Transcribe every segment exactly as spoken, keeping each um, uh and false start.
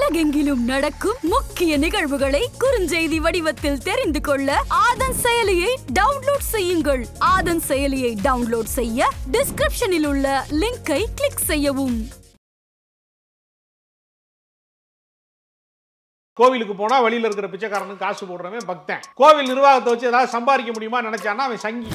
உலகெங்கிலும் நடக்கும் முக்கிய நிகழ்வுகளை குறுஞ்செய்தி வடிவத்தில் தெரிந்து கொள்ள ஆதன் செயலியை டவுன்லோட் செய்யுங்கள். ஆதன் செயலியை டவுன்லோட் செய்ய டிஸ்கிரிப்ஷனில் உள்ள லிங்கை கிளிக் செய்யவும். கோவிலுக்கு போனா வழியில இருக்கிற பிச்சைக்காரனுக்கு காசு போடுறவன் பக்தன். கோவில் நிர்வாகத்தை வச்சு ஏதாவது சம்பாதிக்க முடியுமா நினைச்சானா அவன் சங்கி.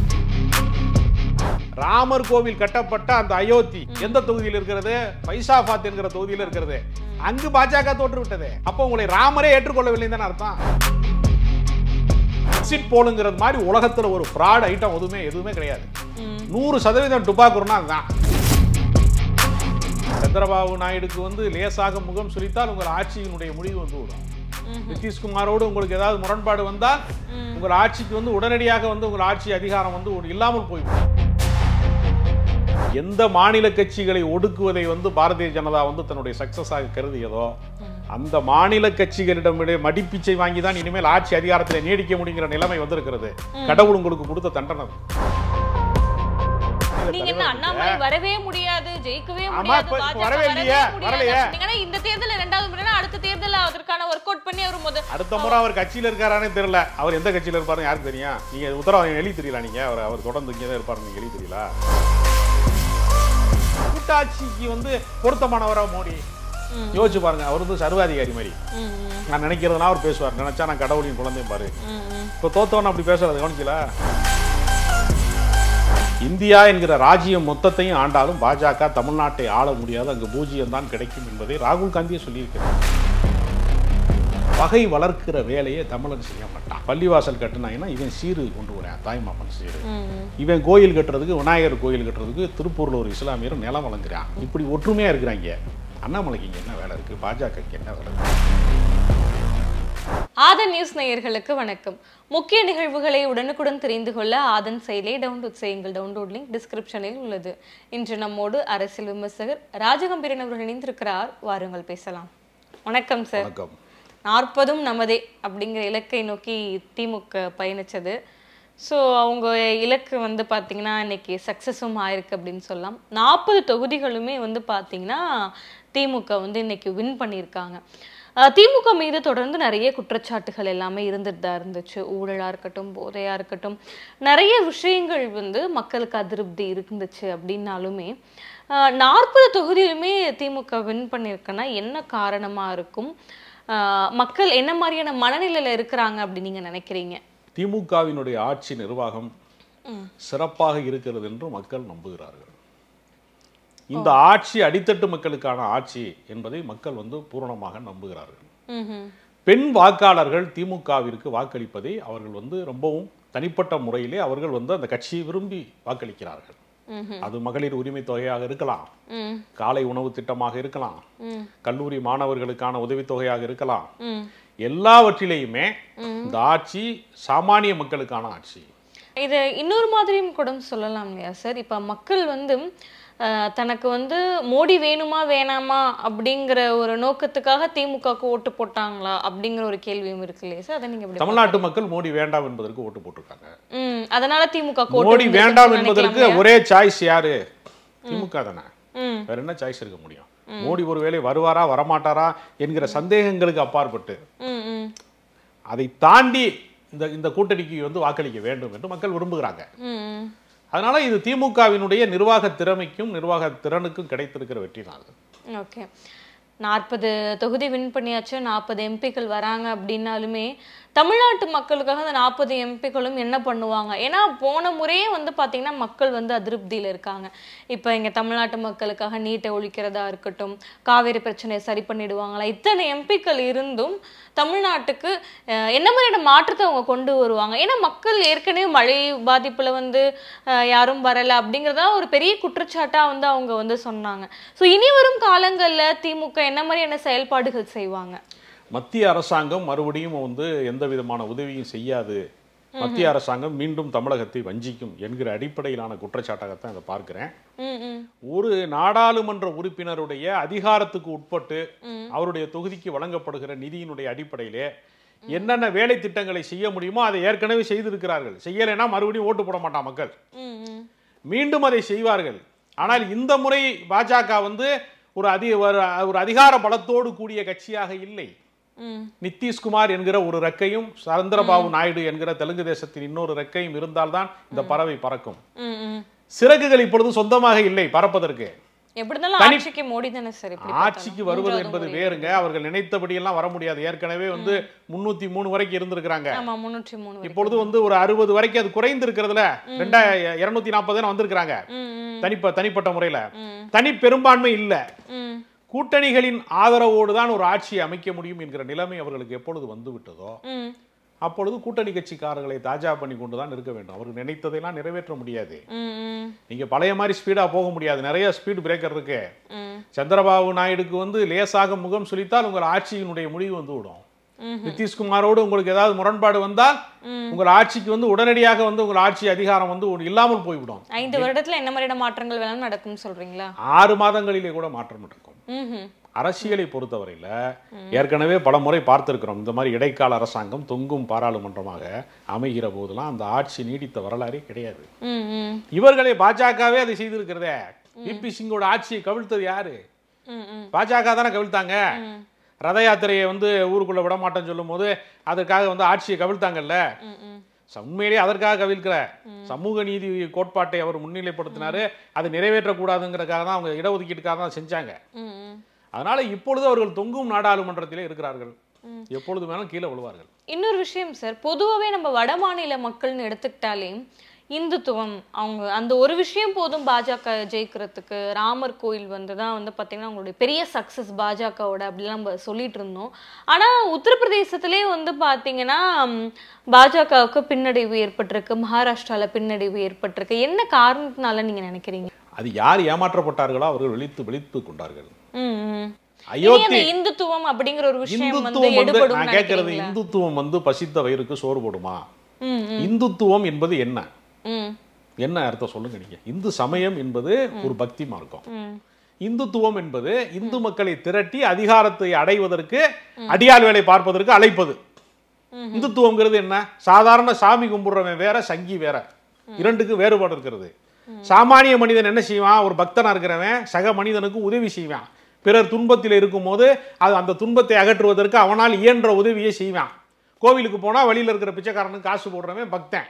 ராமர் கோவில் கட்டப்பட்ட அந்த அயோத்தி எந்த தொகுதியில் இருக்கிறது? பைசாபாத் என்கிற தொகுதியில் இருக்கிறது. அங்கு பாஜக தோற்று விட்டது. அப்போ உங்களை ராமரே ஏற்றுக்கொள்ளவில்லை தானே அர்த்தம். எக்ஸிட் போலுங்கிறது மாதிரி உலகத்துல ஒரு ஃப்ராட் ஐட்டம் எதுவுமே எதுவுமே கிடையாது. நூறு சதவீதம் டுபாக்குறனா அதுதான். சந்திரபாபு நாயுடுக்கு வந்து லேசாக முகம் சுளித்தால் உங்கள் ஆட்சியினுடைய முடிவு வந்து விடும். நிதிஷ்குமாரோடு உங்களுக்கு ஏதாவது முரண்பாடு வந்தால் உங்கள் ஆட்சிக்கு வந்து உடனடியாக வந்து உங்கள் ஆட்சி அதிகாரம் வந்து இல்லாமல் போய்விடும். எந்த மாநில கட்சிகளை ஒடுக்குவதை வந்து பாரதிய ஜனதா வந்து தன்னுடைய சக்சஸாக கருதியதோ அந்த மாநில கட்சிகளிடமிடையே மடிப்பிச்சை வாங்கி தான் இனிமேல் ஆட்சி அதிகாரத்தில் நீடிக்க முடியுங்கிற நிலைமை வந்திருக்கிறது. கடவுள் உங்களுக்கு கொடுத்த தண்டனை. நீங்க என்ன அண்ணாமலை வரவே முடியாது, ஜெயிக்கவே முடியாது, வரவே இல்லையா? வரலையா? நீங்க இந்த தேர்தல்ல இரண்டாவது முறை அடுத்த தேர்தல்ல அதற்கான வொர்க் அவுட் பண்ணி அவர் முதல் அடுத்த முறை அவர் கட்சியில இருக்காரானே தெரியல. அவர் எந்த கட்சியில இருப்பாருன்னு யாருக்கு தெரியும்? நீங்க உத்தரவாதம் எழுதி தெரியல. நீங்க அவர் அவர் தொடர்ந்து இங்கே தான் இருப்பாரு. நீங்க எழுதி தெரியல. கூட்டாட்சிக்கு வந்து பொருத்தமானவரா மோடி யோசிச்சு பாருங்க. அவர் வந்து சர்வாதிகாரி மாதிரி நான் நினைக்கிறதுனா அவர் பேசுவார். நினைச்சா நான் கடவுளின் குழந்தையும் பாரு. இப்போ தோத்தவன் அப்படி பேசுறது கவனிக்கல. இந்தியா என்கிற ராஜ்யம் மொத்தத்தையும் ஆண்டாலும் பாஜக தமிழ்நாட்டை ஆள முடியாது. அங்கு பூஜ்ஜியம் தான் கிடைக்கும் என்பதை ராகுல் காந்தியே சொல்லியிருக்கிறார். பகை வளர்க்கிற வேலையை தமிழன் செய்ய மாட்டான். பள்ளிவாசல் கட்டினாங்கன்னா இவன் சீரு கொண்டு வரேன், தாய்மாமன் சீரு. இவன் கோயில் கட்டுறதுக்கு, விநாயகர் கோயில் கட்டுறதுக்கு திருப்பூர்ல ஒரு இஸ்லாமியர் நிலம் வழங்குறான். இப்படி ஒற்றுமையா இருக்கிறாங்க. அண்ணாமலைக்கு இங்க என்ன வேலை இருக்கு? பாஜகக்கு என்ன வேலை இருக்கு? ஆதன் நியூஸ் நேயர்களுக்கு வணக்கம். முக்கிய நிகழ்வுகளை உடனுக்குடன் தெரிந்து கொள்ள ஆதன் செயலியை டவுன்லோட் செய்யுங்கள். டவுன்லோட் லிங்க் டிஸ்கிரிப்ஷனில் உள்ளது. இன்று நம்மோடு அரசியல் விமர்சகர் ராஜகம்பீரன் அவர்கள் இணைந்திருக்கிறார். வாருங்கள் பேசலாம். வணக்கம் சார். நாற்பதும் நமதே அப்படிங்கிற இலக்கை நோக்கி திமுக பயணிச்சது. ஸோ அவங்க இலக்கு வந்து பார்த்தீங்கன்னா இன்னைக்கு சக்ஸஸும் ஆயிருக்கு அப்படின்னு சொல்லலாம். நாற்பது தொகுதிகளுமே வந்து பார்த்தீங்கன்னா திமுக வந்து இன்னைக்கு வின் பண்ணியிருக்காங்க. திமுக மீது தொடர்ந்து நிறைய குற்றச்சாட்டுகள் எல்லாமே இருந்துட்டு தான் இருந்துச்சு. ஊழலாக இருக்கட்டும், போதையாக இருக்கட்டும், நிறைய விஷயங்கள் வந்து மக்களுக்கு அதிருப்தி இருந்துச்சு. அப்படின்னாலுமே நாற்பது தொகுதியிலுமே திமுக வின் பண்ணியிருக்குன்னா என்ன காரணமாக இருக்கும்? மக்கள் என்ன மாதிரியான மனநிலையில் இருக்கிறாங்க அப்படின்னு நீங்கள் நினைக்கிறீங்க? திமுகவினுடைய ஆட்சி நிர்வாகம் சிறப்பாக இருக்கிறது என்று மக்கள் நம்புகிறார்கள். இந்த ஆட்சி அடித்தட்டு மக்களுக்கான ஆட்சி என்பதை மக்கள் வந்து பூரணமாக நம்புகிறார்கள். பெண் வாக்காளர்கள் திமுகவிற்கு வாக்களிப்பதை அவர்கள் வந்து ரொம்பவும் தனிப்பட்ட முறையிலே அவர்கள் வந்து அந்த கட்சியை விரும்பி வாக்களிக்கிறார்கள். அது மகளிர் உரிமை தொகையாக இருக்கலாம், காலை உணவு திட்டமாக இருக்கலாம், கல்லூரி மாணவர்களுக்கான உதவித்தொகையாக இருக்கலாம். எல்லாவற்றிலேயுமே இந்த ஆட்சி சாமானிய மக்களுக்கான ஆட்சி. இது இன்னொரு மாதிரியும் கூட சொல்லலாம் இல்லையா சார்? இப்ப மக்கள் வந்து தனக்கு வந்து மோடி வேணுமா வேணாமா அப்படிங்கிற ஒரு நோக்கத்துக்காக திமுகவுக்கு ஓட்டு போட்டாங்களா அப்படிங்கிற ஒரு கேள்வியும் இருக்கு இல்லையா சார்? அதை நீங்க தமிழ்நாட்டு மக்கள் மோடி வேண்டாம் என்பதற்கு ஓட்டு போட்டிருக்காங்க. அதனால திமுக மோடி வேண்டாம் என்பதற்கு ஒரே சாய்ஸ் யாரு? திமுக தானே. வேற என்ன சாய்ஸ் இருக்க முடியும்? மோடி ஒருவேளை வருவாரா வரமாட்டாரா என்கிற சந்தேகங்களுக்கு அப்பாற்பட்டு அதை தாண்டி இந்த இந்த கூட்டணிக்கு வந்து வாக்களிக்க வேண்டும் என்று மக்கள் விரும்புகிறாங்க. அதனால இது திமுகவினுடைய நிர்வாக திறமைக்கும் நிர்வாக திறனுக்கும் கிடைத்திருக்கிற வெற்றி தான். ஓகே, நாற்பது தொகுதி வின் பண்ணியாச்சு, நாற்பது எம்பிக்கள் வராங்க அப்படின்னாலுமே தமிழ்நாட்டு மக்களுக்காக அந்த நாற்பது எம்பிக்களும் என்ன பண்ணுவாங்க? ஏன்னா போன முறையே வந்து பார்த்தீங்கன்னா மக்கள் வந்து அதிருப்தியில் இருக்காங்க. இப்போ இங்கே தமிழ்நாட்டு மக்களுக்காக நீட்டை ஒழிக்கிறதா இருக்கட்டும், காவேரி பிரச்சனையை சரி பண்ணிடுவாங்களா, இத்தனை எம்பிக்கள் இருந்தும் தமிழ்நாட்டுக்கு என்ன மாதிரியான மாற்றத்தை அவங்க கொண்டு வருவாங்க? ஏன்னா மக்கள் ஏற்கனவே மழை பாதிப்பில் வந்து யாரும் வரலை அப்படிங்கிறதா ஒரு பெரிய குற்றச்சாட்டாக வந்து அவங்க வந்து சொன்னாங்க. ஸோ இனி வரும் காலங்களில் திமுக என்ன மாதிரியான செயல்பாடுகள் செய்வாங்க? மத்திய அரசாங்கம் மறுபடியும் வந்து எந்த விதமான உதவியும் செய்யாது, மத்திய அரசாங்கம் மீண்டும் தமிழகத்தை வஞ்சிக்கும் என்கிற அடிப்படையிலான குற்றச்சாட்டாகத்தான் இதை பார்க்கிறேன். ஒரு நாடாளுமன்ற உறுப்பினருடைய அதிகாரத்துக்கு உட்பட்டு அவருடைய தொகுதிக்கு வழங்கப்படுகிற நிதியினுடைய அடிப்படையிலே என்னென்ன வேலை திட்டங்களை செய்ய முடியுமோ அதை ஏற்கனவே செய்திருக்கிறார்கள். செய்யலைன்னா மறுபடியும் ஓட்டு போட மாட்டான் மக்கள், மீண்டும் அதை செய்வார்கள். ஆனால் இந்த முறை பாஜக வந்து ஒரு அதி ஒரு அதிகார பலத்தோடு கூடிய கட்சியாக இல்லை. நிதிஷ்குமார் என்கிற ஒரு ரெக்கையும் சந்திரபாபு நாயுடு என்கிற தெலுங்கு தேசத்தின் இன்னொரு ரெக்கையும் இருந்தால்தான் இந்த பறவை பறக்கும். சிறகுகள் இப்பொழுது சொந்தமாக இல்லை பறப்பதற்கு. ஆட்சிக்கு வருவது என்பது வேறுங்க. அவர்கள் நினைத்தபடி எல்லாம் வர முடியாது. ஏற்கனவே வந்து முன்னூத்தி மூணு வரைக்கும் இருந்திருக்காங்க. இப்பொழுது வந்து ஒரு அறுபது வரைக்கும் அது குறைந்து இருக்கிறதுல ரெண்டாயிரம் இருநூத்தி நாற்பது வந்திருக்காங்க தனிப்ப தனிப்பட்ட முறையில. தனி பெரும்பான்மை இல்ல. கூட்டணிகளின் ஆதரவோடு தான் ஒரு ஆட்சியை அமைக்க முடியும் என்கிற நிலைமை அவர்களுக்கு எப்பொழுது வந்து விட்டதோ அப்பொழுது கூட்டணி கட்சிக்காரர்களை தாஜா பண்ணி கொண்டுதான் இருக்க வேண்டும். அவர்கள் நினைத்ததையெல்லாம் நிறைவேற்ற முடியாது. நீங்க பழைய மாதிரி ஸ்பீடா போக முடியாது. நிறைய ஸ்பீட் பிரேக்கர் இருக்கு. சந்திரபாபு நாயுடுக்கு வந்து லேசாக முகம் சுளித்தால் உங்கள் ஆட்சியினுடைய முடிவு வந்து விடும். நிதிஷ்குமாரோடு உங்களுக்கு ஏதாவது முரண்பாடு வந்தால் உங்கள் ஆட்சிக்கு வந்து உடனடியாக வந்து உங்கள் ஆட்சி அதிகாரம் வந்து இல்லாமல் போய்விடும். ஐந்து வருடத்துல என்ன மாதிரியான மாற்றங்கள் வேணாலும் நடக்கும் சொல்றீங்களா? ஆறு மாதங்களிலே கூட மாற்றம் நடக்கும். அரசியலை பொறுத்தவரையில ஏற்கனவே பல முறை பார்த்திருக்கிறோம். இந்த மாதிரி இடைக்கால அரசாங்கம் தொங்கும் பாராளுமன்றமாக அமைகிற போதெல்லாம் அந்த ஆட்சி நீடித்த வரலாறே கிடையாது. இவர்களே பாஜகவே அதை செய்திருக்கிறதே. விபி சிங்கோட ஆட்சியை கவிழ்த்தது யாரு? பாஜக தானே கவிழ்த்தாங்க. ரத யாத்திரையை வந்து ஊருக்குள்ள விட மாட்டேன்னு சொல்லும் போது அதற்காக வந்து ஆட்சியை கவிழ்த்தாங்கல்ல. உண்மையிலேயே அதற்காக கவிழ்க்கிற சமூக நீதி கோட்பாட்டை அவர் முன்னிலைப்படுத்தினாரு. அதை நிறைவேற்றக்கூடாதுங்கிறதுக்காக தான் அவங்க இடஒதுக்கீட்டுக்காக தான் செஞ்சாங்க. அதனால இப்பொழுது அவர்கள் தொங்கும் நாடாளுமன்றத்திலே இருக்கிறார்கள். எப்பொழுது வேணாலும் கீழே விழுவார்கள். இன்னொரு விஷயம் சார், பொதுவாகவே நம்ம வட மாநில மக்கள்னு எடுத்துக்கிட்டாலே இந்துத்துவம் அவங்க அந்த ஒரு விஷயம் போதும் பாஜக ஜெயிக்கிறதுக்கு. ராமர் கோயில் வந்து தான் வந்து பார்த்தீங்கன்னா அவங்களுடைய பெரிய சக்ஸஸ் பாஜகவோட அப்படிலாம் நம்ம சொல்லிட்டு இருந்தோம். ஆனால் உத்தரப்பிரதேசத்திலே வந்து பார்த்தீங்கன்னா பாஜகவுக்கு பின்னடைவு ஏற்பட்டிருக்கு, மகாராஷ்டிராவில் பின்னடைவு ஏற்பட்டிருக்கு. என்ன காரணத்தினால நீங்க நினைக்கிறீங்க? அது யார் ஏமாற்றப்பட்டார்களோ அவர்கள் விழித்து விழித்து கொண்டார்கள். இந்துத்துவம் அப்படிங்கிற ஒரு விஷயம் வந்து எடுபடும் கேட்கறது. இந்துத்துவம் வந்து பசித்த வயிறுக்கு சோறு போடுமா? இந்துத்துவம் என்பது என்ன என்ன அர்த்தம் சொல்லுங்க நீங்க. இந்து சமயம் என்பது ஒரு பக்தி மார்க்கம். இந்துத்துவம் என்பது இந்து மக்களை திரட்டி அதிகாரத்தை அடைவதற்கு அடியாள் வேலை பார்ப்பதற்கு அழைப்பது. இந்துத்துவம்ங்கிறது என்ன? சாதாரண சாமி கும்பிடுறவன் வேற, சங்கி வேற. இரண்டுக்கு வேறுபாடு இருக்கிறது. சாமானிய மனிதன் என்ன செய்வான்? ஒரு பக்தனா இருக்கிறவன் சக மனிதனுக்கு உதவி செய்வான். பிறர் துன்பத்தில் இருக்கும் போது அது அந்த துன்பத்தை அகற்றுவதற்கு அவனால் இயன்ற உதவியை செய்வான். கோவிலுக்கு போனா வழியில் இருக்கிற பிச்சைக்காரனுக்கு காசு போடுறவன் பக்தன்.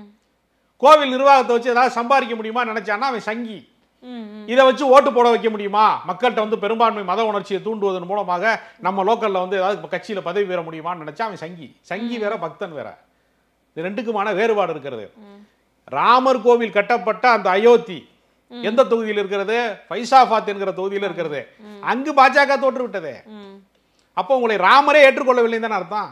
கோவில் நிர்வாகத்தை வச்சு ஏதாவது சம்பாதிக்க முடியுமா நினைச்சானா அவன் சங்கி. இதை வச்சு ஓட்டு போட வைக்க முடியுமா? மக்கள்கிட்ட வந்து பெரும்பான்மை மத உணர்ச்சியை தூண்டுவதன் மூலமாக நம்ம லோக்கல்ல வந்து ஏதாவது கட்சியில பதவி பெற முடியுமான்னு நினைச்சா அவன் சங்கி. சங்கி வேற, பக்தன் வேற. இது ரெண்டுக்குமான வேறுபாடு இருக்கிறது. ராமர் கோவில் கட்டப்பட்ட அந்த அயோத்தி எந்த தொகுதியில் இருக்கிறது? பைசாபாத் என்கிற தொகுதியில் இருக்கிறது. அங்கு பாஜக தோற்று விட்டது. அப்போ உங்களை ராமரே ஏற்றுக்கொள்ளவில்லை தானே அர்த்தம்.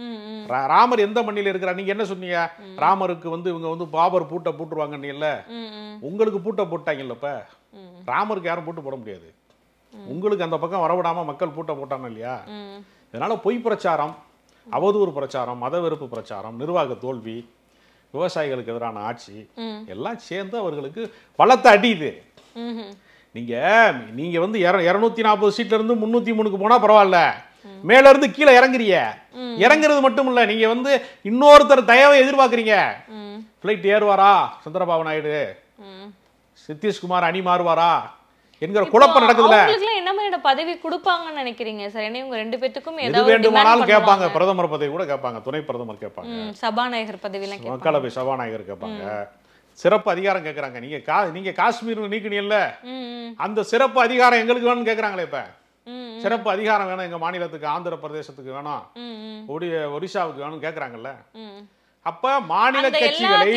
ராமர் எந்த மண்ணில இருக்கிறார்? நீங்க என்ன சொன்னீங்க? ராமருக்கு வந்து இவங்க வந்து பாபர் பூட்டை பூட்டுருவாங்க. இல்ல, உங்களுக்கு பூட்டை போட்டாங்கல்ல. இப்ப ராமருக்கு யாரும் பூட்டு போட முடியாது. உங்களுக்கு அந்த பக்கம் வரவிடாம மக்கள் பூட்டை போட்டாங்க இல்லையா? இதனால பொய் பிரச்சாரம், அவதூறு பிரச்சாரம், மத வெறுப்பு பிரச்சாரம், நிர்வாக தோல்வி, விவசாயிகளுக்கு எதிரான ஆட்சி எல்லாம் சேர்ந்து அவர்களுக்கு பலத்தை அடியுது. நீங்க நீங்க வந்து இருநூத்தி நாற்பது சீட்ல இருந்து முன்னூத்தி மூணுக்கு போனா பரவாயில்ல, மேல இருந்து கீழே இறங்குறீங்க. இறங்குறது மட்டும் இல்ல, நீங்க வந்து இன்னொருத்தர் தயவை எதிர்பார்க்கறீங்க. பிளைட் ஏறுவாரா சந்திரபாபு நாயுடு, நிதிஷ்குமார் அணி மாறுவாரா என்கிற குழப்பம் நடக்குதுல. என்ன மாதிரியான பதவி கொடுப்பாங்கன்னு நினைக்கிறீங்க சார்? ஏன்னா இவங்க ரெண்டு பேத்துக்கும் எது வேண்டுமானாலும் கேட்பாங்க. பிரதமர் பதவி கூட கேட்பாங்க, துணை பிரதமர் கேட்பாங்க, சபாநாயகர் பதவி எல்லாம் மக்களவை சபாநாயகர் கேட்பாங்க, சிறப்பு அதிகாரம் கேட்கறாங்க. நீங்க நீங்க காஷ்மீர் நீக்கினீங்கல்ல, அந்த சிறப்பு அதிகாரம் எங்களுக்கு வேணும்னு கேட்கறாங்களே. இப்ப சிறப்பு அதிகாரம் வேணும் எங்க மாநிலத்துக்கு, ஆந்திர பிரதேசத்துக்கு வேணும், ஒடிசாவுக்கு வேணும் கேட்கறாங்கல்ல. அப்ப மாநில கட்சிகளை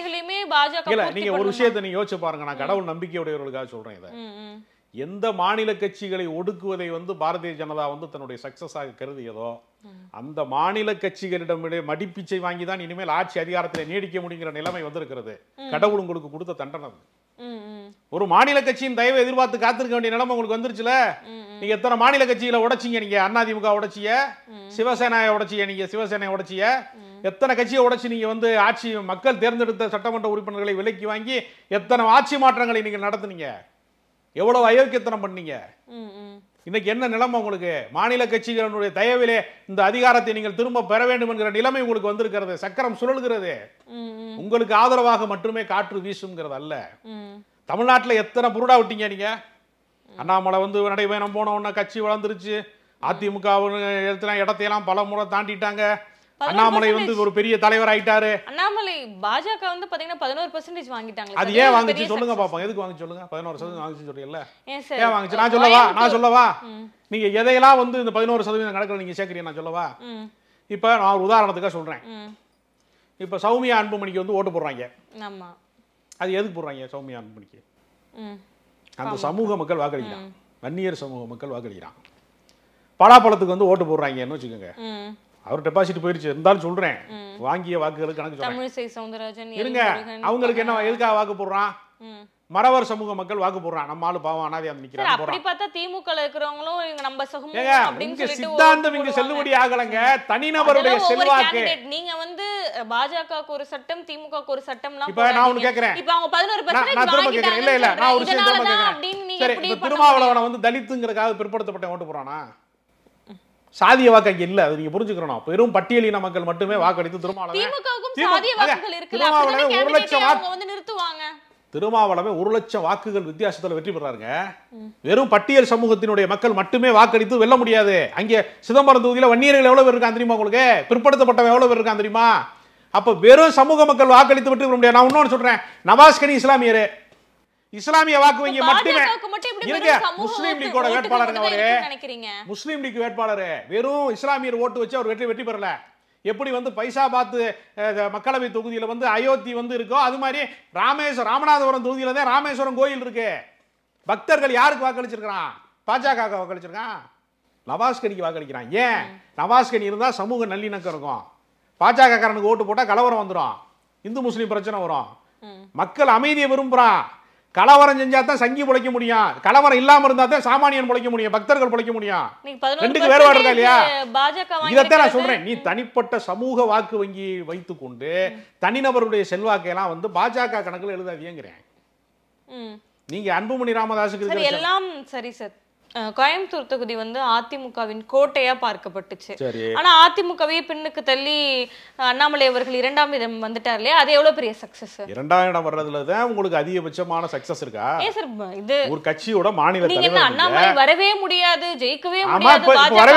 நீங்க ஒரு விஷயத்தை நீங்க யோசிச்சு பாருங்க. நான் கடவுள் நம்பிக்கையுடையவர்களுக்காக சொல்றேன் இதை. எந்த மாநில கட்சிகளை ஒடுக்குவதை வந்து பாரதிய ஜனதா வந்து தன்னுடைய சக்சஸாக கருதியதோ அந்த மாநில கட்சிகளிடமிடையே மடிப்பிச்சை வாங்கி தான் இனிமேல் ஆட்சி அதிகாரத்தில் நீடிக்க முடியுங்கிற நிலைமை வந்திருக்கிறது. கடவுள் உங்களுக்கு கொடுத்த தண்டனை. ஒரு மாநில கட்சியின் தயவை எதிர்பார்த்து காத்திருக்க வேண்டிய நிலைமை உங்களுக்கு வந்துருச்சுல. நீங்க எத்தனை மாநில கட்சிகளை உடைச்சிங்க? நீங்க அதிமுக உடைச்சிய, சிவசேனாவை உடைச்சிய, நீங்க சிவசேனை உடைச்சிய, எத்தனை கட்சியை உடைச்சு நீங்க வந்து ஆட்சி மக்கள் தேர்ந்தெடுத்த சட்டமன்ற உறுப்பினர்களை விலக்கி வாங்கி எத்தனை ஆட்சி மாற்றங்களை நீங்க நடத்துனீங்க? எவ்வளவு அயோக்கியத்தனம் பண்ணீங்க? இன்னைக்கு என்ன நிலைமை உங்களுக்கு? மாநில கட்சிகளுடைய தயவிலே இந்த அதிகாரத்தை நீங்கள் திரும்ப பெற வேண்டும் என்கிற நிலைமை உங்களுக்கு வந்திருக்கிறது. சக்கரம் சுழல்கிறது. உங்களுக்கு ஆதரவாக மட்டுமே காற்று வீசுங்கிறது அல்ல. தமிழ்நாட்டில் எத்தனை புருடா விட்டீங்க நீங்க? அண்ணாமலை வந்து நடைபயணம் போன உடனே கட்சி வளர்ந்துருச்சு, அதிமுக இடத்தையெல்லாம் பல முறை தாண்டிட்டாங்க, அண்ணாமலை வந்து ஒரு பெரிய தலைவர் ஆயிட்டாரு. அண்ணாமலை பாஜக வந்து பாத்தீங்கன்னா பதினோரு பர்சன்டேஜ் வாங்கிட்டாங்க. அது ஏன் வாங்குச்சு சொல்லுங்க பாப்போம். எதுக்கு வாங்கி சொல்லுங்க? பதினோரு சதவீதம் வாங்குச்சு சொல்றீங்கல்ல, ஏன் வாங்குச்சு? நான் சொல்லவா நான் சொல்லவா நீங்க எதையெல்லாம் வந்து இந்த பதினோரு சதவீதம் கணக்கில் நீங்க சேர்க்கிறீங்க, நான் சொல்லவா? இப்ப நான் ஒரு உதாரணத்துக்காக சொல்றேன். இப்ப சௌமியா அன்புமணிக்கு வந்து ஓட்டு போடுறாங்க. ஆமா, அது எதுக்கு போடுறாங்க? சௌமியா அன்புமணிக்கு அந்த சமூக மக்கள் வாக்களிக்கிறான், வன்னியர் சமூக மக்கள் வாக்களிக்கிறான். பலாப்பழத்துக்கு வந்து ஓட்டு போடுறாங்கன்னு வச்சுக்கோங்க, அவர் டெபாசிட் போயிருச்சு, இருந்தாலும் சொல்றேன், வாங்கிய வாக்குகளுக்கு கணக்கு சொல்றேன். இருங்க, அவங்களுக்கு என்ன எதுக்காக வாக்கு போடுறான்? மறவர் சமூக மக்கள் வாக்கு போடுறான். நம்ம ஆளு பாவம் அனாதையா நிக்கிறாங்க. அப்படி பார்த்தா திமுக இருக்கிறவங்களும் இங்க நம்ம சமூகம் அப்படினு சொல்லிட்டு சித்தாந்தம் இங்க செல்லுபடி ஆகலங்க. தனிநபருடைய செல்வாக்கு. நீங்க வந்து பாஜகவுக்கு ஒரு சட்டம், திமுகவுக்கு ஒரு சட்டம்லாம் இப்ப நான் ஒன்னு கேக்குறேன். இப்ப அவங்க பதினோரு பர்சன்டேஜ் வாங்கிட்டாங்க. இல்ல இல்ல நான் ஒரு விஷயம் திரும்ப கேக்குறேன். சரி, இப்ப திருமாவளவனை வந்து தலித்துங்கறதுக்காக பிற்படுத்தப்பட்ட ஓட்டு போறானா? சாதிய வாக்கு அங்க இல்ல, அது நீங்க புரிஞ்சுக்கணும். பெரும் பட்டியலின மக்கள் மட்டுமே வாக்களித்து திருமாவளவன் திமுகவுக்கும் சாதிய வாக்குகள் இருக்குல்ல, அப்பதான் ஒரு லட்சம் வாக்கு வந்து நிறுத்துவாங்க. திருமாவளவே ஒரு லட்சம் வாக்குகள் வித்தியாசத்துல வெற்றி பெறாருங்க. வெறும் பட்டியல் சமூகத்தினுடைய மக்கள் மட்டுமே வாக்களித்து வெல்ல முடியாது. அங்கே சிதம்பரம் தொகுதியில வன்னியர்கள் எவ்வளவு பேர் இருக்கான் தெரியுமா உங்களுக்கு? பிற்படுத்தப்பட்டவன் எவ்வளவு பேர் இருக்கான் தெரியுமா? அப்ப வெறும் சமூக மக்கள் வாக்களித்து வெற்றி பெற முடியாது. நான் இன்னொன்னு சொல்றேன், நவாஸ்கனி இஸ்லாமியர், இஸ்லாமிய வாக்கு வங்கி மட்டுமே இருங்க. முஸ்லீம் லீக்கோட வேட்பாளர் அவரு, முஸ்லீம் லீக் வேட்பாளர் வெறும் இஸ்லாமியர் ஓட்டு வச்சு அவர் வெற்றி வெற்றி பெறல. எப்படி வந்து பைசாபாத் மக்களவை தொகுதியில வந்து அயோத்தி வந்து இருக்கோ, அது மாதிரி ராமேஸ்வரம் ராமநாதபுரம் தொகுதியில தான் ராமேஸ்வரம் கோயில் இருக்கு. பக்தர்கள் யாருக்கு வாக்களிச்சிருக்கான்? பாஜக வாக்களிச்சிருக்கான், நவாஸ்கனிக்கு வாக்களிக்கிறான். ஏன்? நவாஸ்கனி இருந்தா சமூக நல்லிணக்கம் இருக்கும். பாஜக காரனுக்கு ஓட்டு போட்டா கலவரம் வந்துடும், இந்து முஸ்லீம் பிரச்சனை வரும். மக்கள் அமைதியை விரும்புறான். கலவரம் செஞ்சா தான் சங்கி பிழைக்க முடியும், கலவரம் இல்லாம இருந்தா தான் சாமானியன் பிழைக்க முடியும், பக்தர்கள் பிழைக்க முடியும். ரெண்டுக்கு வேறுபாடு இருக்கா இல்லையா? இதைத்தான் நான் சொல்றேன். நீ தனிப்பட்ட சமூக வாக்கு வங்கி வைத்துக் கொண்டு தனிநபருடைய செல்வாக்கை எல்லாம் வந்து பாஜக கணக்குல எழுதாதீங்கிறேன். நீங்க அன்புமணி ராமதாஸுக்கு எல்லாம் சரி சார். கோயம்புத்தூர் தொகுதி வந்து அதிமுகவின் கோட்டையா பார்க்கப்பட்டுச்சு. ஆனா அதிமுகவே பின்னுக்கு தள்ளி அண்ணாமலை அவர்கள் இரண்டாம் இடம் வந்துட்டார் இல்லையா, அது எவ்வளவு பெரிய சக்சஸ்? இரண்டாம் இடம் வர்றதுலதான் உங்களுக்கு அதிகபட்சமான சக்சஸ் இருக்கா? ஏ சார், இது ஒரு கட்சியோட மாநில தலைவர். அண்ணாமலை வரவே முடியாது, ஜெயிக்கவே முடியாது,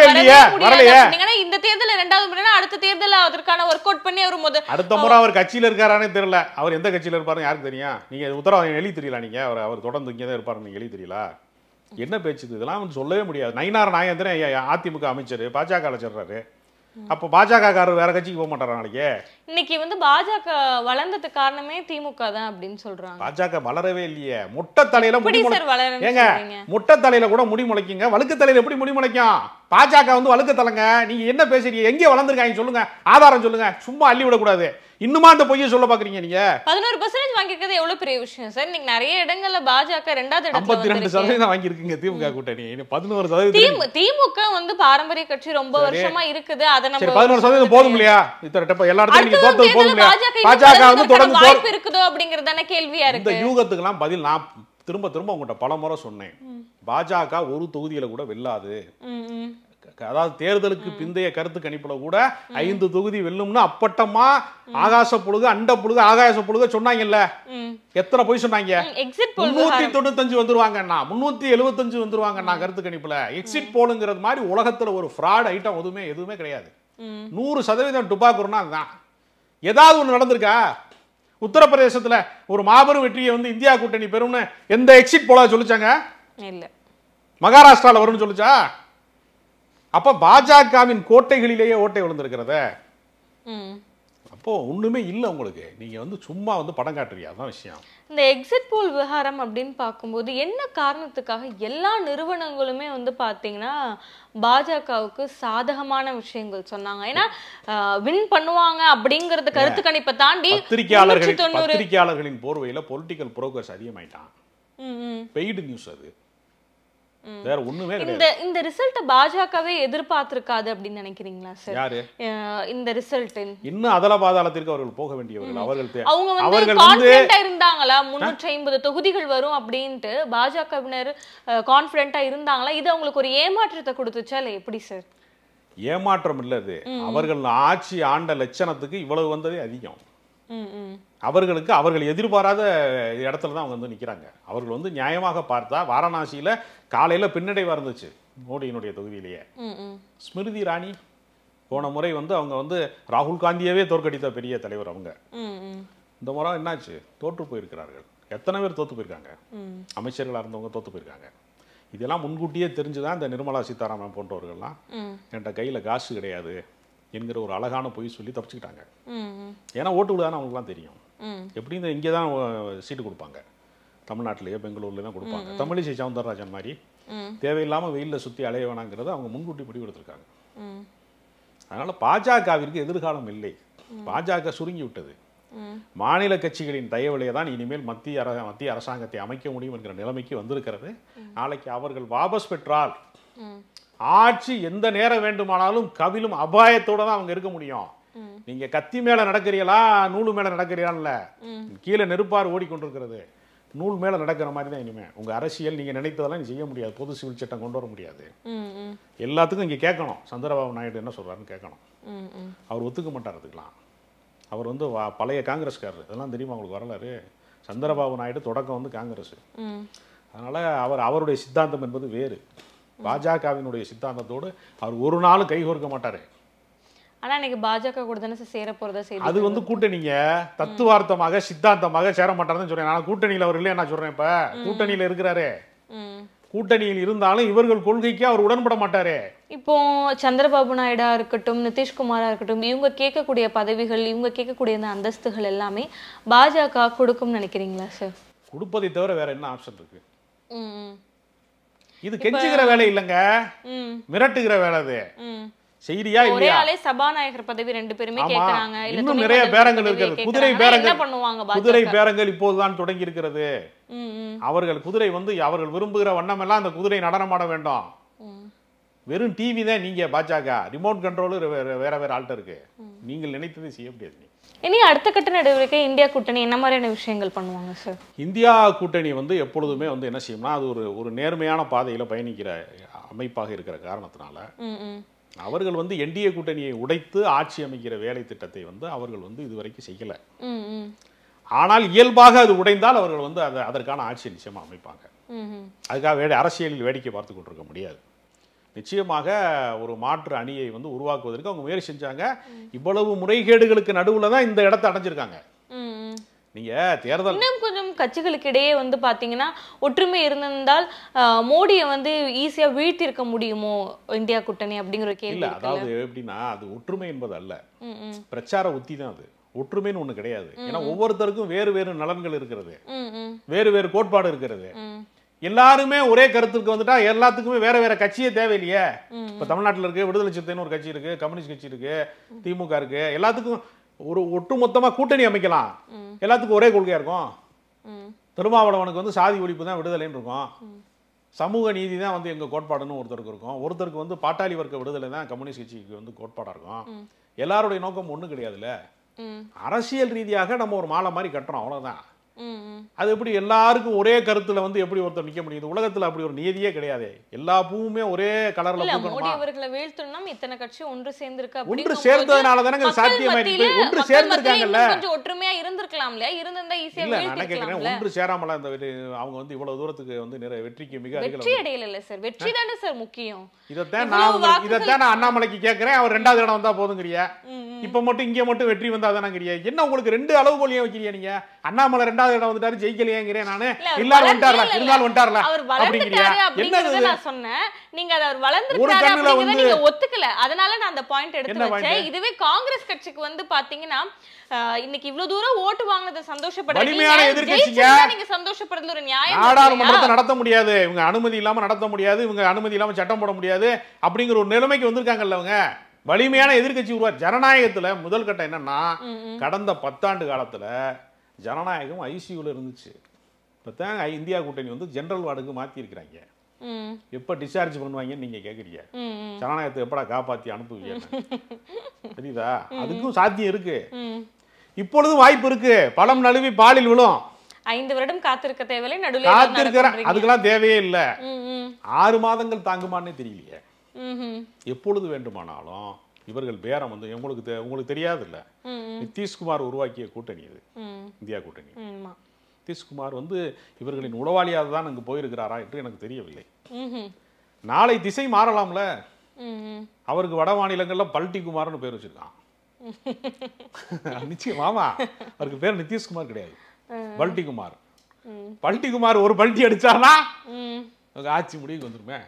இந்த தேர்தல் இரண்டாவது முறை, அடுத்த தேர்தல் அதற்கான ஒர்க் அவுட் பண்ணி அவர் முதல் அடுத்த முறை அவர் கட்சியில இருக்காரானே தெரியல. அவர் எந்த கட்சியில இருப்பாரு யாருக்கு தெரியும்? நீங்க உத்தரவாதம் எழுதி தெரியல, நீங்க அவர் அவர் தொடர்ந்து இங்கதான் இருப்பாரு, நீங்க எழுதி தெரியல. என்ன பேச்சு இதெல்லாம் வந்து சொல்லவே முடியாது. நயினார் நாகேந்திரன் அதிமுக அமைச்சர், பாஜக சொல்றாரு. அப்போ பாஜக காரர் வேற கட்சிக்கு போக மாட்டாரா நாளைக்கு? இன்னைக்கு வந்து பாஜக வளர்ந்ததுக்கு காரணமே திமுக தான் அப்படின்னு சொல்றாங்க. பாஜக வளரவே இல்லையே, முட்டை தலையில முடி ஏங்க முட்டை தலையில கூட முடி முளைக்குங்க, வழுக்கு தலையில எப்படி முடி முளைக்கும்? பாஜக வந்து வழுக்க தலைங்க. நீங்க என்ன பேசுறீங்க? எங்கே வளர்ந்துருக்காங்க சொல்லுங்க, ஆதாரம் சொல்லுங்க. சும்மா அள்ளி விடக்கூடாது. இன்னுமா அந்த பொய்யை சொல்ல பாக்குறீங்க நீங்க? பதினோரு பர்சன்டேஜ் வாங்கிக்கிறது எவ்வளவு பெரிய விஷயம் சார். நீங்க நிறைய இடங்கள்ல பாஜக ரெண்டாவது இடத்துல ஐம்பத்தி ரெண்டு சதவீதம் வாங்கி இருக்கீங்க திமுக கூட்டணி. பதினோரு சதவீதம் திமுக வந்து பாரம்பரிய கட்சி ரொம்ப வருஷமா இருக்குது. அத நம்ம பதினோரு சதவீதம் போதும் இல்லையா? இத்தனை எல்லா இடத்துலயும் நீங்க தோத்தது போதும் இல்லையா? பாஜக வந்து தொடர்ந்து வாய்ப்பு இருக்குதோ அப்படிங்கறதான கேள்வியா இருக்கு. இந்த யூகத்துக்குலாம் பதில் நான் திரும்ப திரும்ப உங்கள்கிட்ட பல முறை சொன்னேன். பாஜக ஒரு தொகுதியில கூட வெல்லாது. அதாவது தேர்தலுக்கு பிந்தைய கருத்து கணிப்புல கூட ஐந்து தொகுதி வெல்லும்னு அப்பட்டமா ஆகாச புழுகு அண்ட புழுகு ஆகாச புழுக சொன்னாங்கல்ல. எத்தனை போய் சொன்னாங்க? முன்னூத்தி தொண்ணூத்தஞ்சு வந்துருவாங்கன்னா, முன்னூத்தி எழுபத்தஞ்சு வந்துருவாங்கன்னா கருத்து கணிப்புல. எக்ஸிட் போலுங்கிறது மாதிரி உலகத்துல ஒரு ஃப்ராட் ஐட்டம் எதுவுமே எதுவுமே கிடையாது. நூறு சதவீதம் டுபாக்குறனா அதுதான். ஏதாவது ஒண்ணு நடந்திருக்கா? உத்தரப்பிரதேசத்துல ஒரு மாபெரும் வெற்றியை வந்து இந்தியா கூட்டணி பெறும்னு எந்த எக்ஸிட் போல சொல்லிச்சாங்க? இல்ல. மகாராஷ்டிரால வரும்னு சொல்லிச்சா? அப்ப பாஜகவின் கோட்டைகளிலேயே ஓட்டை விழுந்திருக்கிறத. அப்போ ஒண்ணுமே இல்ல உங்களுக்கு. நீங்க வந்து சும்மா வந்து படம் காட்டுறீங்க, அதான் விஷயம். இந்த எக்ஸிட் போல் விவகாரம் அப்படின்னு பார்க்கும்போது என்ன காரணத்துக்காக எல்லா நிறுவனங்களுமே வந்து பாத்தீங்கன்னா பாஜகவுக்கு சாதகமான விஷயங்கள் சொன்னாங்க. ஏன்னா வின் பண்ணுவாங்க அப்படிங்கறது கருத்து கணிப்பை தாண்டி பத்திரிகையாளர்கள் பத்திரிகையாளர்களின் போர்வையில பொலிட்டிக்கல் புரோக்கர்ஸ் அதிகமாயிட்டான். பெய்டு நியூஸ் அது. வேற ஒண்ணுமே கிடையாது. இந்த இந்த ரிசல்ட் பாஜகவே எதிர்பார்த்திருக்காது அப்படின்னு நினைக்கிறீங்களா சார்? யாரு இந்த ரிசல்ட்? இன்னும் அதல பாதாளத்திற்கு அவர்கள் போக வேண்டியவர்கள். அவர்கள் அவங்க வந்து கான்ஃபிடென்ட்டா இருந்தாங்களா முன்னூற்று ஐம்பது தொகுதிகள் வரும் அப்படின்ட்டு? பாஜகவினர் கான்ஃபிடென்ட்டா இருந்தாங்களா? இது அவங்களுக்கு ஒரு ஏமாற்றத்தை கொடுத்துச்சா இல்ல எப்படி சார்? ஏமாற்றம் இல்ல அது. அவர்கள் ஆட்சி ஆண்ட லட்சணத்துக்கு இவ்வளவு வந்ததே அதிகம். அவர்களுக்கு அவர்கள் எதிர்பாராத இடத்துல தான் அவங்க வந்து நிற்கிறாங்க. அவர்கள் வந்து நியாயமாக பார்த்தா வாரணாசியில் காலையில் பின்னடைவாக இருந்துச்சு மோடியினுடைய தொகுதியிலேயே. ஸ்மிருதி இரானி போன முறை வந்து அவங்க வந்து ராகுல் காந்தியவே தோற்கடித்த பெரிய தலைவர் அவங்க. இந்த முறை என்னாச்சு, தோற்று போயிருக்கிறார்கள். எத்தனை பேர் தோற்று போயிருக்காங்க, அமைச்சர்களாக இருந்தவங்க தோற்று போயிருக்காங்க. இதெல்லாம் முன்கூட்டியே தெரிஞ்சுதான் இந்த நிர்மலா சீதாராமன் போன்றவர்கள்லாம் என்கிட்ட கையில் காசு கிடையாது என்கிற ஒரு அழகான பொய் சொல்லி தப்பிச்சுக்கிட்டாங்க. ஏன்னா ஓட்டு விழுதானே அவங்களுக்குலாம் தெரியும். எப்படி இந்த இங்கே தான் சீட்டு கொடுப்பாங்க, தமிழ்நாட்டிலேயே பெங்களூர்ல தான் கொடுப்பாங்க. தமிழிசை சவுந்தரராஜன் மாதிரி தேவையில்லாமல் வெயிலில் சுற்றி அலைய வேணாங்கிறத அவங்க முன்கூட்டி முடிவெடுத்திருக்காங்க. அதனால பாஜகவிற்கு எதிர்காலம் இல்லை. பாஜக சுருங்கி விட்டது. மாநில கட்சிகளின் தயவுலையே தான் இனிமேல் மத்திய அரச மத்திய அரசாங்கத்தை அமைக்க முடியும் என்கிற நிலைமைக்கு வந்திருக்கிறது. நாளைக்கு அவர்கள் வாபஸ் பெற்றால் ஆட்சி எந்த நேரம் வேண்டுமானாலும் கவிழும் அபாயத்தோட தான் அவங்க இருக்க முடியும். நீங்க கத்தி மேல நடக்கிறீங்களா நூலு மேல நடக்கிறீங்களா, கீழே நெருப்பார் ஓடிக்கொண்டிருக்கிறது, நூல் மேல நடக்கிற மாதிரி தான் இனிமே உங்க அரசியல். நீங்க நினைத்ததெல்லாம் செய்ய முடியாது, பொது சிவில் சட்டம் கொண்டு வர முடியாது. எல்லாத்துக்கும் இங்க கேட்கணும், சந்திரபாபு நாயுடு என்ன சொல்றாருன்னு கேட்கணும். அவர் ஒத்துக்க மாட்டார் அதுக்கெல்லாம். அவர் வந்து பழைய காங்கிரஸ்காரர், இதெல்லாம் தெரியுமா உங்களுக்கு வரலாறு? சந்திரபாபு நாயுடு தொடக்கம் வந்து காங்கிரஸ். அதனால அவர் அவருடைய சித்தாந்தம் என்பது வேறு. பாஜகவினுடைய சித்தாந்தத்தோடு அவர் ஒரு நாளும் கைகோர்க்க மாட்டாரு. ஆனா இன்னைக்கு பாஜக கூட தானே சேர போறதா செய்தி. அது வந்து கூட்டணிங்க தத்துவார்த்தமாக சித்தாந்தமாக சேர மாட்டாருன்னு சொல்றேன். நான் கூட்டணியில் அவர் இல்லையா நான் சொல்றேன். இப்ப கூட்டணியில் இருக்கிறாரு, கூட்டணியில் இருந்தாலும் இவர்கள் கொள்கைக்கு அவர் உடன்பட மாட்டாரு. இப்போ சந்திரபாபு நாயுடா இருக்கட்டும், நிதிஷ்குமாரா இருக்கட்டும், இவங்க கேட்கக்கூடிய பதவிகள், இவங்க கேட்கக்கூடிய அந்த அந்தஸ்துகள் எல்லாமே பாஜக கொடுக்கும் நினைக்கிறீங்களா சார்? கொடுப்பதை தவிர வேற என்ன ஆப்ஷன் இருக்கு? இது கெஞ்சுகிற வேலை இல்லைங்க, மிரட்டுகிற வேலை. அது செய்தியா இல்லையா? ஒரே சபாநாயகர் பதவி ரெண்டு பேருமே கேக்குறாங்க. இன்னும் நிறைய பேரங்கள் இருக்கிறது. குதிரை பேரங்கள், குதிரை பேரங்கள் இப்போதுதான் தொடங்கி இருக்கிறது. அவர்கள் குதிரை வந்து அவர்கள் விரும்புகிற வண்ணம் எல்லாம் அந்த குதிரை நடனமாட வேண்டும். வெறும் டிவி தான் நீங்க பாஜக, ரிமோட் கண்ட்ரோல் வேற வேற ஆள்கிட்ட இருக்கு. நீங்கள் நினைத்ததை செய்ய முடியாது. இனி அடுத்த கட்ட நடவடிக்கை இந்தியா கூட்டணி என்ன மாதிரியான விஷயங்கள் பண்ணுவாங்க சார்? இந்தியா கூட்டணி வந்து எப்பொழுதுமே வந்து என்ன செய்யும்னா, அது ஒரு ஒரு நேர்மையான பாதையில பயணிக்கிற அமைப்பாக இருக்கிற காரணத்தினால அவர்கள் வந்து என்டிஏ கூட்டணியை உடைத்து ஆட்சி அமைக்கிற வேலை திட்டத்தை வந்து அவர்கள் வந்து இதுவரைக்கும் செய்யல. ஆனால் இயல்பாக அது உடைந்தால் அவர்கள் வந்து அதை அதற்கான ஆட்சியை நிச்சயமா அமைப்பாங்க. அதுக்காக வேடி அரசியலில் வேடிக்கை பார்த்து கொண்டிருக்க முடியாது. நிச்சயமாக ஒரு மாற்று அணியை வந்து உருவாக்குவதற்கு அவங்க முயற்சி செஞ்சாங்க. இவ்வளவு முறைகேடுகளுக்கு நடுவில் தான் இந்த இடத்தை அடைஞ்சிருக்காங்க. நீங்க தேர்தல் இன்னும் கொஞ்சம் கட்சிகளுக்கு இடையே வந்து பாத்தீங்கன்னா ஒற்றுமை இருந்திருந்தால் மோடியை வந்து ஈஸியா வீழ்த்தி இருக்க முடியுமோ இந்தியா கூட்டணி அப்படிங்கிற கேள்வி. இல்ல, அதாவது எப்படின்னா அது ஒற்றுமை என்பது அல்ல, பிரச்சார உத்தி தான் அது. ஒற்றுமைன்னு ஒண்ணு கிடையாது. ஏன்னா ஒவ்வொருத்தருக்கும் வேறு வேறு நலன்கள் இருக்கிறது, வேறு வேறு கோட்பாடு இருக்கிறது. எல்லாருமே ஒரே கருத்துக்கு வந்துட்டா எல்லாத்துக்குமே வேற வேற கட்சியே தேவையில்லையே. இப்ப தமிழ்நாட்டில் இருக்கு விடுதலை சிறுத்தைன்னு ஒரு கட்சி இருக்கு, கம்யூனிஸ்ட் கட்சி இருக்கு, திமுக இருக்கு. எல்லாத்துக்கும் ஒரு ஒட்டுமொத்தமா கூட்டணி அமைக்கலாம். எல்லாத்துக்கும் ஒரே கொள்கையா இருக்கும். திருமாவளவனுக்கு வந்து சாதி ஒழிப்பு தான் விடுதலைன்னு இருக்கும், சமூக நீதி தான் வந்து எங்க கோட்பாடுன்னு ஒருத்தருக்கு இருக்கும், ஒருத்தருக்கு வந்து பாட்டாளி வர்க்க விடுதலை தான் கம்யூனிஸ்ட் கட்சிக்கு வந்து கோட்பாடா இருக்கும். எல்லாருடைய நோக்கம் ஒண்ணு கிடையாதுல்ல. அரசியல் ரீதியாக நம்ம ஒரு மாலை மாதிரி கட்டுறோம், அவ்வளவுதான். அது எப்படி எல்லாருக்கும் ஒரே கருத்துல வந்து எப்படி ஒருத்தர் நிக்க முடியுது? உலகத்துல அப்படி ஒரு நியதியே கிடையாது. எல்லா பூவுமே ஒரே கலர்ல பூக்கணுமா? மோடி அவர்களை வீழ்த்தணும்னா இத்தனை கட்சி ஒன்று சேர்ந்திருக்கு. ஒன்று சேர்ந்ததனால தானே சாத்தியமாயிருக்கு. ஒன்று சேர்ந்திருக்காங்கல்ல, கொஞ்சம் ஒற்றுமையா இருந்திருக்கலாம்ல, இருந்திருந்தா ஈஸியா வீழ்த்திக்கலாம். ஒன்று சேராமல அந்த அவங்க வந்து இவ்வளவு தூரத்துக்கு வந்து நிறைய வெற்றிக்கு மிக வெற்றி அடையல. இல்ல சார், வெற்றி தானே சார் முக்கியம். இதத்தான் நான் இதத்தான் நான் அண்ணாமலைக்கு கேட்கிறேன். அவர் ரெண்டாவது இடம் வந்தா போதுங்கிறியா? இப்ப மட்டும் இங்க மட்டும் வெற்றி வந்தா தானங்கிறியா? என்ன உங்களுக்கு ரெண்டு அளவுகோல் ஏன் வைக்கிறியா? நீங்க அண்ணாமலை ரெண்டாவது இடம் வந்துட்டாரு, ஜெயிக்கலையேங்கிறேன் நானு. எல்லாரும் வந்துட்டார்ல, இருந்தாலும் வந்துட்டார்ல அப்படிங்கிறியா? என்னது நான் சொன்னேன், நீங்க அவர் வளர்ந்திருக்காரு அப்படிங்கறத நீங்க ஒத்துக்கல. அதனால நான் அந்த பாயிண்ட் எடுத்து வச்சேன். இதுவே காங்கிரஸ் கட்சிக்கு வந்து பாத்தீங்கன்னா இன்னைக்கு இவ்வளவு தூரம் ஓட்டு வாங்குனத சந்தோஷப்படுறீங்க, வலிமையான எதிர்க்கட்சிங்க, நீங்க சந்தோஷப்படுறது ஒரு நியாயம். நாடாளுமன்றத்தை நடத்த முடியாது, இவங்க அனுமதி இல்லாம நடத்த முடியாது, இவங்க அனுமதி இல்லாம சட்டம் போட முடியாது அப்படிங்கிற ஒரு நிலைமைக்கு வந்திருக்காங்கல்ல. அவங்க வலிமையான எதிர்க்கட்சி உருவா. ஜனநாயகத்துல முதல் கட்டம் என்னன்னா, கடந்த பத்தாண்டு காலத்துல ஜனநாயகம் ஐசியூல இருந்துச்சு. இப்பதான் இந்தியா கூட்டணி வந்து ஜெனரல் வார்டுக்கு மாத்தி இருக்கிறாங்க. எப்ப டிஸ்சார்ஜ் பண்ணுவாங்கன்னு நீங்க கேக்குறீங்க. ஜனநாயகத்தை எப்படா காப்பாத்தி அனுப்புவீங்க? தெரியுதா? அதுக்கும் சாத்தியம் இருக்கு. இப்பொழுது வாய்ப்பு இருக்கு. பழம் நழுவி பாலில் விழும். ஐந்து வருடம் காத்திருக்க தேவையில்லை, நடுவில் காத்திருக்கிற அதுக்கெல்லாம் தேவையே இல்லை. ஆறு மாதங்கள் தாங்குமானே தெரியலையே. எப்பொழுது வேண்டுமானாலும் இவர்கள் பேரம் வந்து உங்களுக்கு தெ- உங்களுக்கு தெரியாது இல்ல, நிதிஷ்குமார் உருவாக்கிய கூட்டணி இது, இந்தியா கூட்டணி. நிதிஷ்குமார் வந்து இவர்களின் உளவாளியாக தான் அங்கு போயிருக்கிறாரா என்று எனக்கு தெரியவில்லை. நாளை திசை மாறலாம்ல. அவருக்கு வட மாநிலங்கள்ல பல்டி குமார்னு பேர் வச்சிருக்கான். நிச்சயம் ஆமா, அவருக்கு பேர் நிதிஷ்குமார் கிடையாது, பல்டி குமார். பல்டி குமார் ஒரு பல்டி அடிச்சார்னா ஆட்சி முடிவுக்கு வந்துருமே.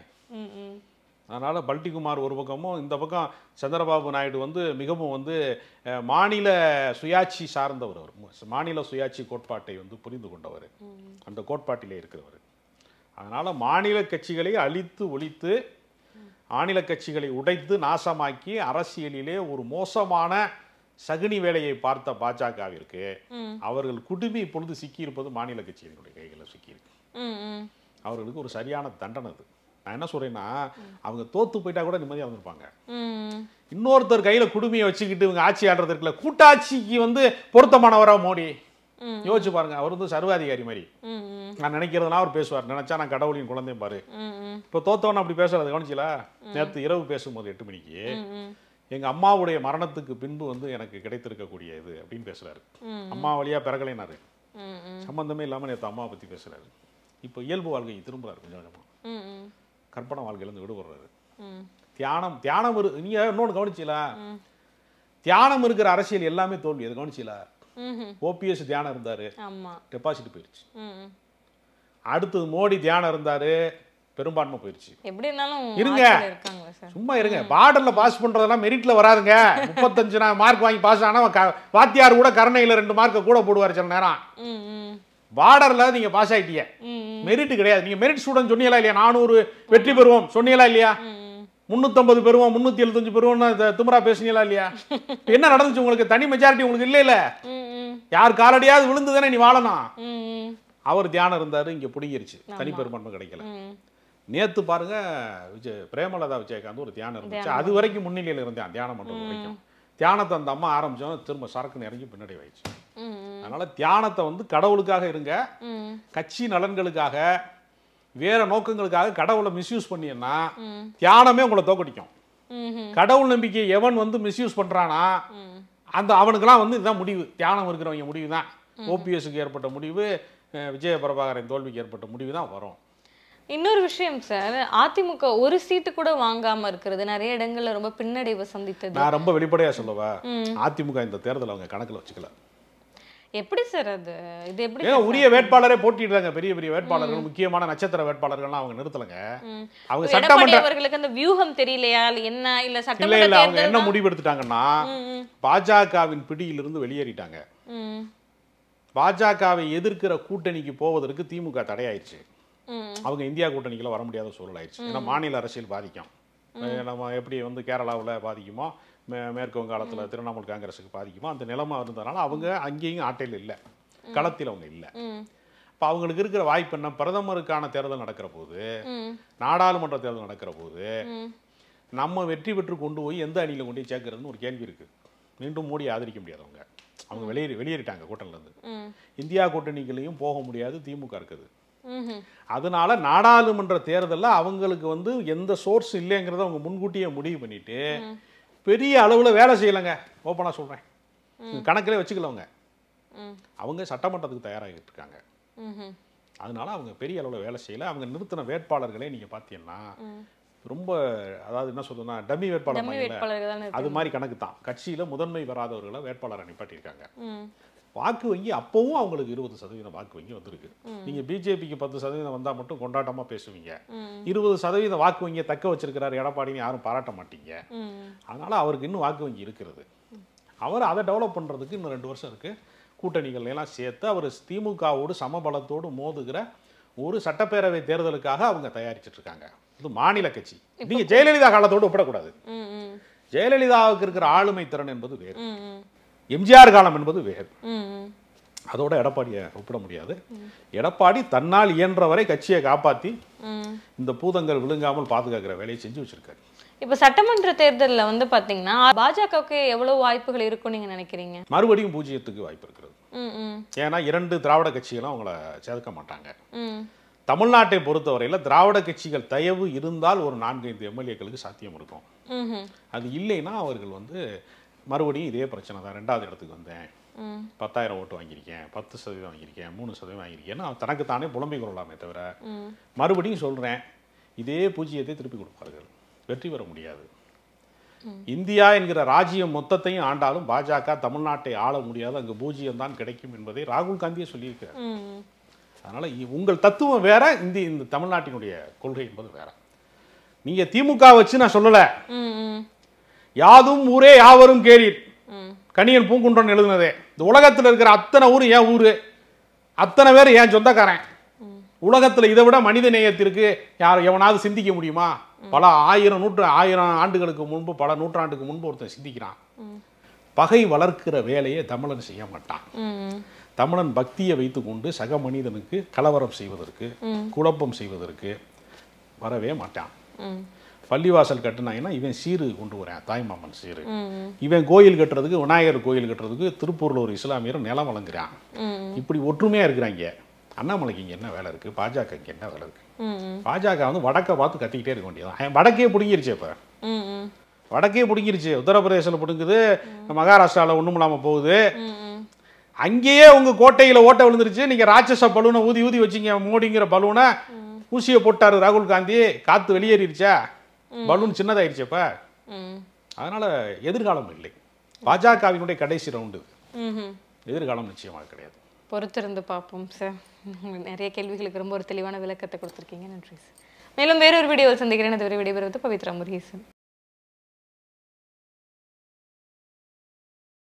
அதனால பல்டி குமார் ஒரு பக்கமும், இந்த பக்கம் சந்திரபாபு நாயுடு வந்து மிகவும் வந்து மாநில சுயாட்சி சார்ந்தவர். அவர் மாநில சுயாட்சி கோட்பாட்டை வந்து புரிந்து கொண்டவர், அந்த கோட்பாட்டிலே இருக்கிறவர். அதனால மாநில கட்சிகளை அழித்து ஒழித்து, மாநில கட்சிகளை உடைத்து நாசமாக்கி அரசியலிலே ஒரு மோசமான சகுனி வேலையை பார்த்த பாஜகவிற்கு அவர்கள் குடுமி இப்பொழுது சிக்கியிருப்பது மாநில கட்சிகளினுடைய கைகளில் சிக்கியிருக்கு. அவர்களுக்கு ஒரு சரியான தண்டனை அது. நான் என்ன சொல்றேன்னா, அவங்க தோத்து போயிட்டா கூட நிம்மதியாக வந்திருப்பாங்க. இன்னொருத்தர் கையில குடுமையை வச்சுக்கிட்டு இவங்க ஆட்சி ஆடுறது இருக்குல்ல, கூட்டாட்சிக்கு வந்து பொருத்தமானவரா மோடி. யோசிச்சு பாருங்க, அவர் வந்து சர்வாதிகாரி மாதிரி. நான் நினைக்கிறதுனா அவர் பேசுவார், நினைச்சா நான் கடவுளின் குழந்தையும் பாரு. இப்போ தோத்தவன அப்படி பேசுறது கவனிச்சல. நேற்று இரவு பேசும்போது எட்டு மணிக்கு எங்க அம்மாவுடைய மரணத்துக்கு பின்பு வந்து எனக்கு கிடைத்திருக்கக்கூடிய இது அப்படின்னு பேசுறாரு. அம்மா வழியா பிறகலைனாரு, சம்பந்தமே இல்லாம நேற்று அம்மாவை பத்தி பேசுறாரு. இப்போ இயல்பு வாழ்க்கைக்கு திரும்புறாரு, கொஞ்சம் கொஞ்சமா கற்பனை வாழ்க்கையிலேருந்து விடுபடுறாரு. தியானம் தியானம் இரு நீங்க இன்னொன்று கவனிச்சீங்களா, தியானம் இருக்கிற அரசியல் எல்லாமே தோல்வி. அது கவனிச்சீங்களா? ஓபிஎஸ் தியானம் இருந்தாரு, டெபாசிட் போயிருச்சு. அடுத்தது மோடி தியானம் இருந்தாரு, பெரும்பான்மை போயிருச்சு. இருங்க சும்மா இருங்க, பார்டர்ல பாஸ் பண்றதெல்லாம் மெரிட்ல வராதுங்க. முப்பத்தஞ்சு மார்க் வாங்கி பாஸ் ஆனா வாத்தியார் கூட கருணையில ரெண்டு மார்க்க கூட போடுவார் சில நேரம். பார்டர்ல நீங்க பாஸ் ஆயிட்டீங்க, மெரிட் கிடையாது. நீங்க மெரிட் ஸ்டூடெண்ட் சொன்னீங்களா இல்லையா? நானூறு வெற்றி பெறுவோம் சொன்னீங்களா இல்லையா? முன்னூத்தம்பது பெறுவோம், முன்னூத்தி எழுபத்தஞ்சு பெறுவோம் திமுறா பேசுனீங்களா இல்லையா? என்ன நடந்துச்சு உங்களுக்கு? தனி மெஜாரிட்டி உங்களுக்கு இல்ல இல்ல, யார் காலடியாவது விழுந்து தானே நீ வாழணும். அவர் தியானம் இருந்தாரு, இங்க புடிங்கிருச்சு, தனி பெரும்பான்மை கிடைக்கல. நேத்து பாருங்க, விஜய் பிரேமலதா விஜயகாந்த் ஒரு தியானம் இருந்துச்சு, அது வரைக்கும் முன்னிலையில் இருந்தான் தியானம் பண்றது வரைக்கும். தியானத்தை அந்த அம்மா ஆரம்பிச்சோம், திரும்ப சரக்குன்னு இறங்கி பின்னாடி ஆயிடுச்சு. அதனால தியானத்தை வந்து கடவுளுக்காக இருங்க, கட்சி நலன்களுக்காக வேற நோக்கங்களுக்காக கடவுளை மிஸ்யூஸ் பண்ணியன்னா தியானமே உங்களை தோக்கடிக்கும். கடவுள் நம்பிக்கை எவன் வந்து மிஸ்யூஸ் பண்றானா அந்த அவனுக்கெல்லாம் வந்து இதுதான் முடிவு. தியானம் இருக்கிறவங்க முடிவு தான். ஓபிஎஸ்க்கு ஏற்பட்ட முடிவு, விஜய பிரபாகரன் தோல்விக்கு ஏற்பட்ட முடிவு தான் வரும். இன்னொரு விஷயம் சார், அதிமுக ஒரு சீட்டு கூட வாங்காம இருக்கிறது நிறைய இடங்கள்ல ரொம்ப பின்னடைவு சந்தித்தது. நான் ரொம்ப வெளிப்படையா சொல்லவா, அதிமுக இந்த தேர்தல் அவங்க கணக்குல வச்சுக்கல. எப்படி சார் அது? இது எப்படி? ஏன் உரிய வேட்பாளரே போட்டிடுறாங்க, பெரிய பெரிய வேட்பாளர்கள், முக்கியமான நட்சத்திர வேட்பாளர்கள்லாம் அவங்க நிறுத்தலங்க. அவங்க சட்டமன்றவர்களுக்கு அந்த வியூகம் தெரியலையா என்ன? இல்ல சட்டமன்ற இல்ல, அவங்க என்ன முடிவு எடுத்துட்டாங்கன்னா, பாஜகவின் பிடியிலிருந்து வெளியேறிட்டாங்க. பாஜகவை எதிர்க்கிற கூட்டணிக்கு போவதற்கு திமுக தடையாயிடுச்சு. அவங்க இந்தியா கூட்டணிக்குள்ள வர முடியாத சூழல் ஆயிடுச்சு. ஏன்னா மாநில அரசியல் பாதிக்கும். நம்ம எப்படி வந்து கேரளாவில் பாதிக்குமோ, மே மேற்கு வங்காளத்தில் திரிணாமுல் காங்கிரஸுக்கு பாதிக்குமோ அந்த நிலைமை இருந்ததுனால அவங்க அங்கேயும் ஆட்டையில் இல்லை, களத்தில் அவங்க இல்லை. இப்போ அவங்களுக்கு இருக்கிற வாய்ப்பு என்ன? பிரதமருக்கான தேர்தல் நடக்கிற போது, நாடாளுமன்ற தேர்தல் நடக்கிற போது நம்ம வெற்றி பெற்று கொண்டு போய் எந்த அணியில் கொண்டு போய் சேர்க்கறதுன்னு ஒரு கேள்வி இருக்கு. மீண்டும் மோடி ஆதரிக்க முடியாது. அவங்க அவங்க வெளியேறி வெளியேறிட்டாங்க கூட்டணிலேருந்து. இந்தியா கூட்டணிகளையும் போக முடியாது, திமுக இருக்குது. அதனால நாடாளுமன்ற தேர்தலில் அவங்களுக்கு வந்து எந்த சோர்ஸ் இல்லைங்கிறத அவங்க முன்கூட்டியே முடிவு பண்ணிட்டு பெரிய அளவில் வேலை செய்யலைங்க. ஓப்பனாக சொல்கிறேன், கணக்கிலே வச்சுக்கலவங்க. அவங்க சட்டமன்றத்துக்கு தயாராகிட்டு இருக்காங்க. அதனால அவங்க பெரிய அளவில் வேலை செய்யலை. அவங்க நிறுத்தின வேட்பாளர்களே நீங்கள் பார்த்தீங்கன்னா ரொம்ப, அதாவது என்ன சொல்றதுன்னா டம்மி வேட்பாளர், அது மாதிரி கணக்கு தான். கட்சியில் முதன்மை பெறாதவர்களை வேட்பாளரை நிப்பாட்டியிருக்காங்க. வாக்கு வங்கி அப்பவும் அவங்களுக்கு இருபது சதவீதம் வாக்கு வங்கி வந்திருக்கு. நீங்க பிஜேபிக்கு பத்து சதவீதம் வந்தா மட்டும் கொண்டாட்டமா பேசுவீங்க, இருபது சதவீதம் வாக்கு வங்கியை தக்க வச்சிருக்கிறார் எடப்பாடின்னு யாரும் பாராட்ட மாட்டீங்க. அதனால அவருக்கு இன்னும் வாக்கு வங்கி இருக்கிறது. அவர் அதை டெவலப் பண்றதுக்கு இன்னும் ரெண்டு வருஷம் இருக்கு. கூட்டணிகள் எல்லாம் சேர்த்து அவர் திமுகவோடு சமபலத்தோடு மோதுகிற ஒரு சட்டப்பேரவை தேர்தலுக்காக அவங்க தயாரிச்சுட்டு இருக்காங்க. இது மாநில கட்சி. நீங்க ஜெயலலிதா காலத்தோடு ஒப்பிடக்கூடாது. ஜெயலலிதாவுக்கு இருக்கிற ஆளுமை திறன் என்பது வேறு, எம்ஜிஆர் காலம் என்பது வேறு. அதோட எடப்பாடியை ஒப்பிட முடியாது. எடப்பாடி தன்னால் இயன்றவரை கட்சியை காப்பாற்றி இந்த பூதங்கள் விழுங்காமல் பாதுகாக்கிற வேலையை செஞ்சு வச்சிருக்காரு. இப்ப சட்டமன்ற தேர்தலில் வந்து பாத்தீங்கன்னா பாஜகவுக்கு எவ்வளவு வாய்ப்புகள் இருக்கும் நீங்க நினைக்கிறீங்க? மறுபடியும் பூஜ்ஜியத்துக்கு வாய்ப்பு இருக்கிறது. ஏன்னா இரண்டு திராவிட கட்சிகளும் அவங்கள சேர்க்க மாட்டாங்க. தமிழ்நாட்டை பொறுத்தவரையில் திராவிட கட்சிகள் தயவு இருந்தால் ஒரு நான்கு ஐந்து எம்எல்ஏக்களுக்கு சாத்தியம் இருக்கும். அது இல்லைன்னா அவர்கள் வந்து மறுபடியும் இதே பிரச்சனை தான், ரெண்டாவது இடத்துக்கு வந்தேன், பத்தாயிரம் ஓட்டு வாங்கியிருக்கேன், பத்து சதவீதம் வாங்கியிருக்கேன், மூணு சதவீதம் வாங்கியிருக்கேன்னு அவன் தனக்கு தானே புலம்பிக் கொள்ளலாமே தவிர மறுபடியும் சொல்கிறேன் இதே பூஜ்ஜியத்தை திருப்பி கொடுப்பார்கள், வெற்றி பெற முடியாது. இந்தியா என்கிற ராஜ்யம் மொத்தத்தையும் ஆண்டாலும் பாஜக தமிழ்நாட்டை ஆள முடியாது, அங்கு பூஜ்ஜியம் தான் கிடைக்கும் என்பதை ராகுல் காந்தியே சொல்லியிருக்கிறார். அதனால உங்கள் தத்துவம் வேற, இந்த இந்த தமிழ்நாட்டினுடைய கொள்கை என்பது வேற. நீங்க திமுக வச்சு நான் சொல்லல, யாதும் ஊரே யாவரும் கேளீர் கணியன் பூங்குன்றன் எழுதுனதே. இந்த உலகத்தில் இருக்கிற அத்தனை ஊர் ஏன் ஊரு, அத்தனை பேர் ஏன் சொந்தக்காரன். உலகத்துல இதை விட மனித நேயத்திற்கு யார் எவனாவது சிந்திக்க முடியுமா? பல ஆயிரம் நூற்று ஆயிரம் ஆண்டுகளுக்கு முன்பு, பல நூற்றாண்டுக்கு முன்பு ஒருத்தன் சிந்திக்கிறான். பகை வளர்க்கிற வேலையை தமிழன் செய்ய மாட்டான். தமிழன் பக்தியை வைத்துக்கொண்டு சக மனிதனுக்கு கலவரம் செய்வதற்கு, குழப்பம் செய்வதற்கு வரவே மாட்டான். பள்ளிவாசல் கட்டினாங்கன்னா இவன் சீரு கொண்டு வரேன், தாய்மாமன் சீரு. இவன் கோயில் கட்டுறதுக்கு, விநாயகர் கோயில் கட்டுறதுக்கு திருப்பூர்ல ஒரு இஸ்லாமியர் நிலம் வழங்குறான். இப்படி ஒற்றுமையா இருக்கிறாங்க. அண்ணாமலைக்கு இங்க என்ன வேலை இருக்கு, பாஜக இங்க என்ன வேலை இருக்கு? பாஜக வந்து வடக்கை பார்த்து கத்திக்கிட்டே இருக்க வேண்டியதான். வடக்கே பிடிங்கிருச்சு, இப்ப வடக்கே பிடிங்கிருச்சு. உத்தரப்பிரதேசல பிடுங்குது, மகாராஷ்டிரால ஒண்ணும் இல்லாம போகுது. அங்கேயே உங்க கோட்டையில ஓட்ட விழுந்துருச்சு. நீங்க ராட்சச பலூனை ஊதி ஊதி வச்சிங்க, மோடிங்கிற பலூனை ஊசியை போட்டாரு ராகுல் காந்தி, காத்து வெளியேறிடுச்சா, பலூன் சின்னதாயிருச்சப்ப. அதனால எதிர்காலம் இல்லை. பாஜகவினுடைய கடைசி ரவுண்டு, எதிர்காலம் நிச்சயமாக கிடையாது. பொறுத்திருந்து பார்ப்போம் சார். நிறைய கேள்விகளுக்கு ரொம்ப ஒரு தெளிவான விளக்கத்தை கொடுத்துருக்கீங்க, நன்றி சார். மேலும் வேறொரு வீடியோவில் சந்திக்கிறேன். அதுவரை விடைபெறுவது பவித்ரா முருகேசன்.